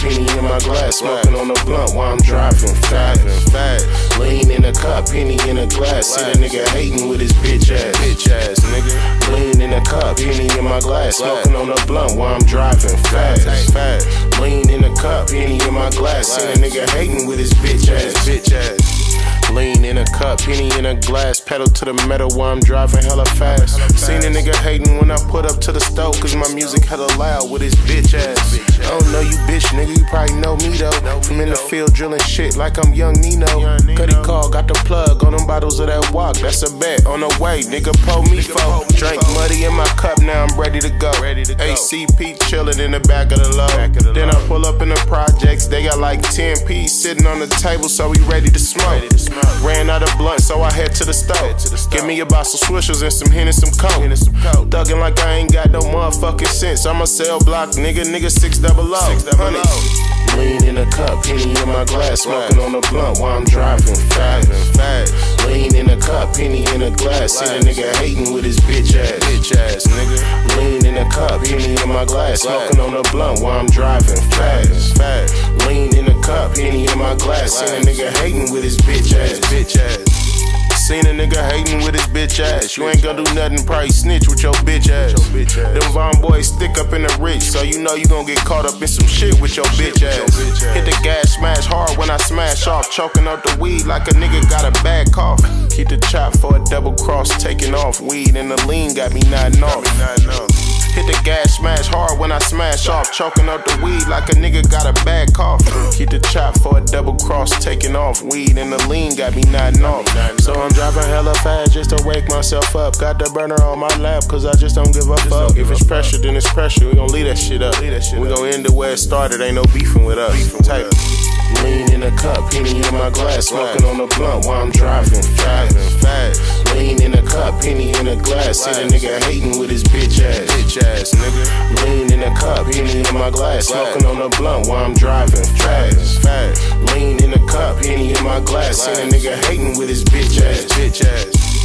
Henny in my glass, smoking on the blunt while I'm driving fast. Lean in a cup, Henny in a glass. See the nigga hating with his bitch ass, nigga. Lean in a cup, Henny in my glass, smoking on the blunt while I'm driving fast. Lean in a cup, Henny in my glass. See the nigga hating with his bitch ass. Lean in a cup, Henny in a glass, pedal to the metal while I'm driving hella fast. Seen a nigga hating when I put up to the stove, cause my music hella loud with his bitch ass. I don't know you bitch nigga, you probably know me though. I'm in the field drilling shit like I'm young Nino. Cuddy call, got the plug on them bottles of that walk, that's a bet. On the way, nigga pull me for. Drink muddy in my cup, now I'm ready to go. ACP chillin' in the back of the load. Then I pull up in the projects, they got like 10 P's sitting on the table, so we ready to smoke. Ran out of blunt, so I head to the stove. Give me a box of Swishers and some Hen and some Coke. Thuggin' like I ain't got no motherfucking sense. I'm a cell block nigga 600. Lean in a cup, Henny in my glass, smoking on the blunt while I'm driving fast. Lean in a cup, Henny in a glass. See the nigga hating with his bitch ass, nigga. Lean in a cup, Henny in my glass, smoking on the blunt while I'm driving fast. Lean in a cup, Henny in my glass. See the nigga hating with his bitch ass. Seen a nigga hating with his bitch ass. You ain't gonna do nothing, probably snitch with your bitch ass. Them Von boys stick up in the rich, so you know you gon' get caught up in some shit with your bitch ass. Hit the gas, smash hard when I smash off, choking out the weed like a nigga got a bad cough. Keep the chop for a double cross, taking off weed, and the lean got me nodding off. Hit the gas, smash hard when I smash off, choking out the weed like a nigga got a bad cough. Keep the chop for a double cross, taking off weed, and the lean got me nodding off. So I'm driving hella fast just to wake myself up. Got the burner on my lap, cause I just don't give a fuck. If it's pressure, then it's pressure. We gon' leave that shit up. We gon' end it where it started, ain't no beefing with us. Type. Lean in a cup, Henny in my glass, smoking on the blunt while I'm driving fast. Lean in a cup, Henny in a glass. See the nigga hating with his bitch ass, nigga. Lean in a cup, Henny in my glass, smoking on the blunt while I'm driving fast. Lean in a cup, Henny in my glass. See the nigga hating with his bitch ass.